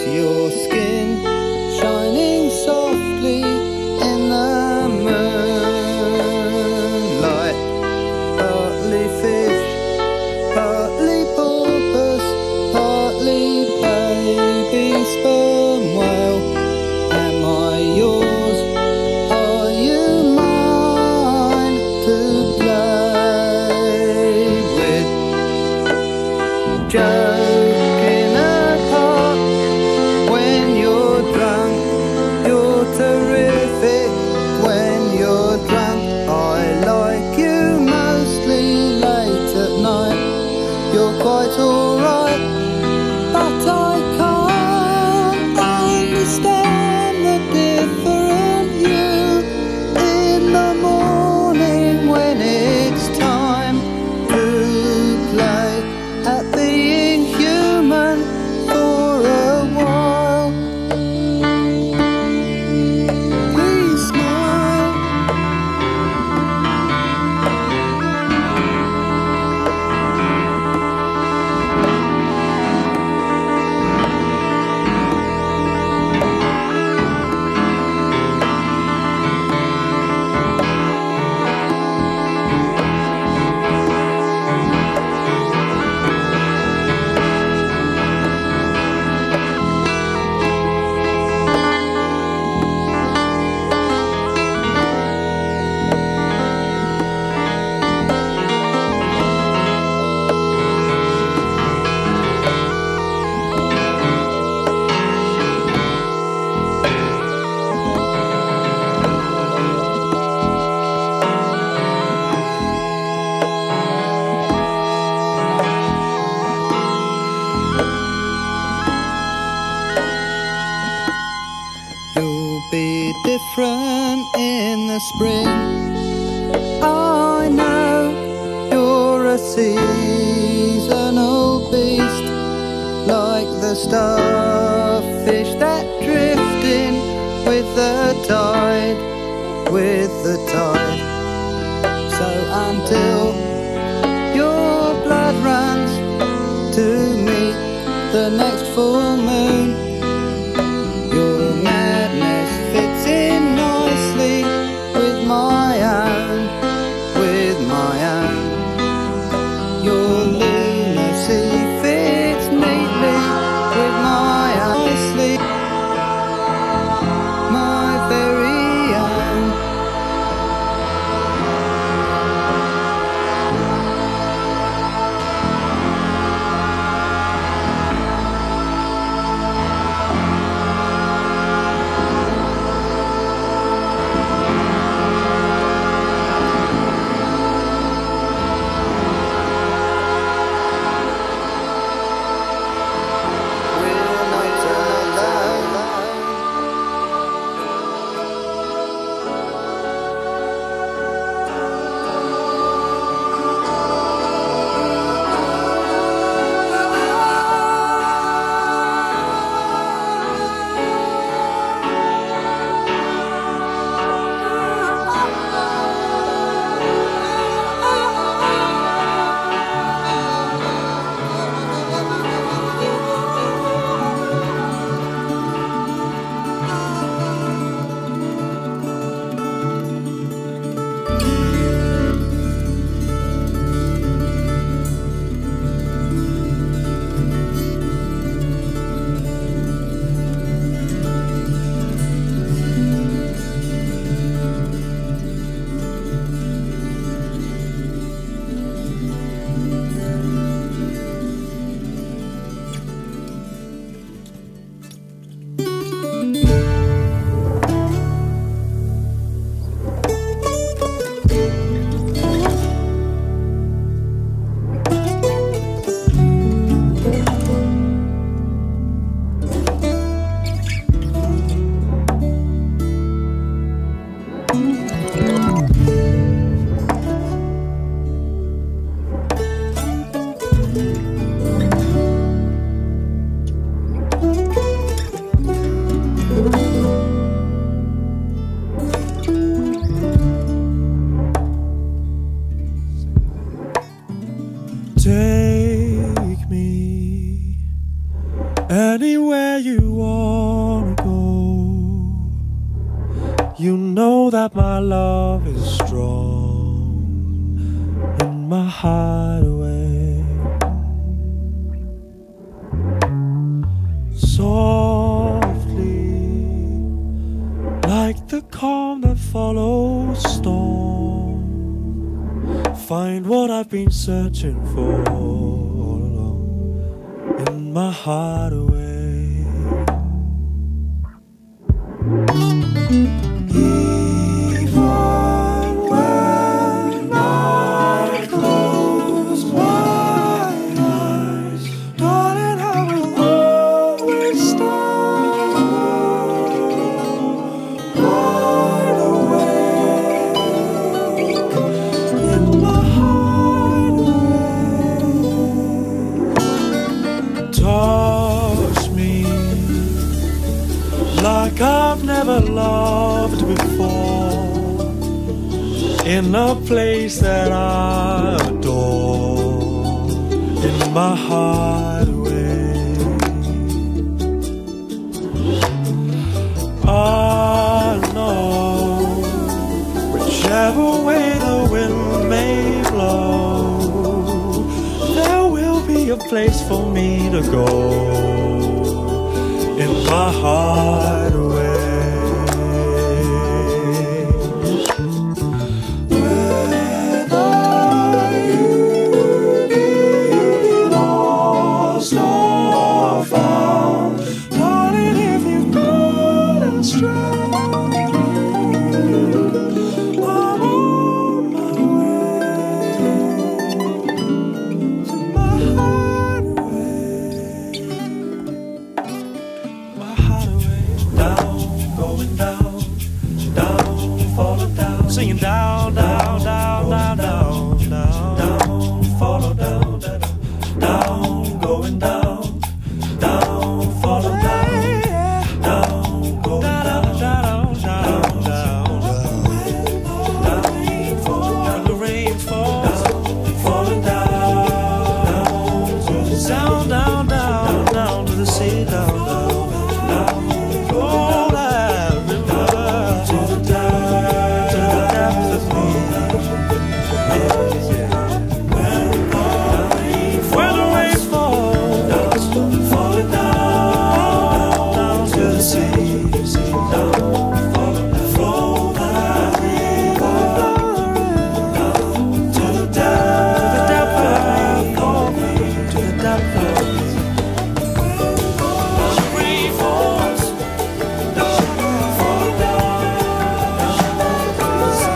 your skin shining softly in the moonlight. Partly fish, partly porpoise, partly baby sperm whale. Am I yours? Are you mine to play with? Joking apart when you're drunk, you're terrific when you're drunk. I like you mostly late at night. You're quite alright, but I can't understand the different you in the morning when it's time to play at being human for a while. Please smile. You'll be different in the spring. I know you're a seasonal beast, like the starfish that drift in with the tide, with the tide. So until your blood runs to meet the next full moon, your madness fits in nicely with my own, with my own. Your lunacy fits neatly with my own, nicely, my very own. Anywhere you wanna go, you know that my love is strong in my hideaway. Softly, like the calm that follows storm, find what I've been searching for all along in my hideaway. Even when I close my eyes, darling, I will always stand wide awake in my hideaway. Touch me like I've never loved before, in a place that I adore, in my hideaway. I know whichever way the wind may blow, there will be a place for me to go in my hideaway. Singing down, down, down, down, down, down, down, follow down, down, down, going down, down, follow down, down, going down, down, down, down, down, the rain falls, falling down, to the sound, down, down, down to the sea, down, down, down, oh, that river to the where the rain falls, falling down to the sea, down, flow that river down to the depth of me, to the depth of me. The rain falls, falling down to the sea.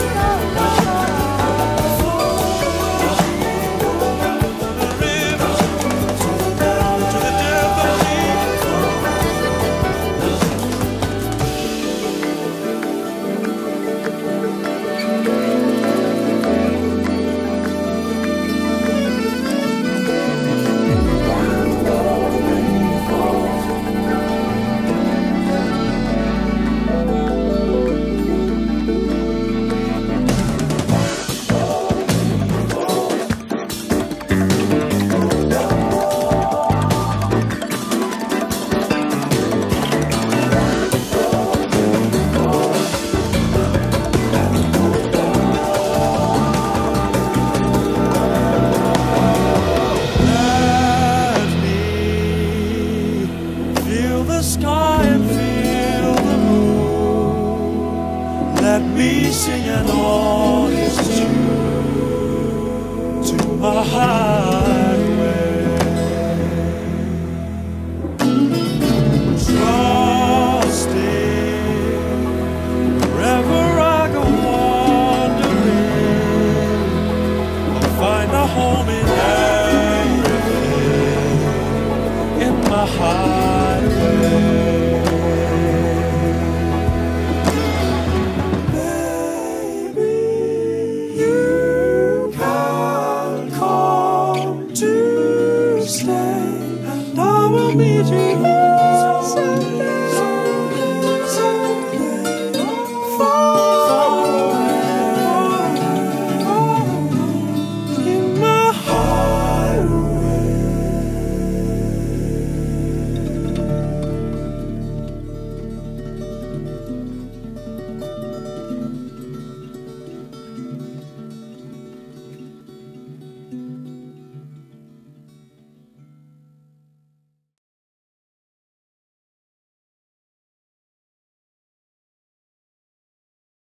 Sky and feel the moon. Let me sing an honest tune to my hideaway. Trusting wherever I go wandering, I'll find a home in everything in my hideaway.